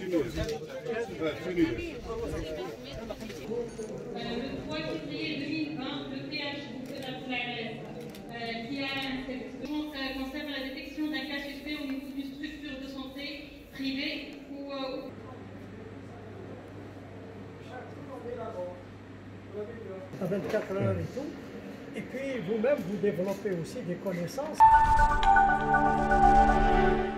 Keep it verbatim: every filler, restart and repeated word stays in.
trois février deux mille vingt, le P H qui a un concerne la détection d'un cas suspect au niveau d'une structure de santé privée ou à vingt-quatre heures et tout. Et puis vous-même, vous développez aussi des connaissances.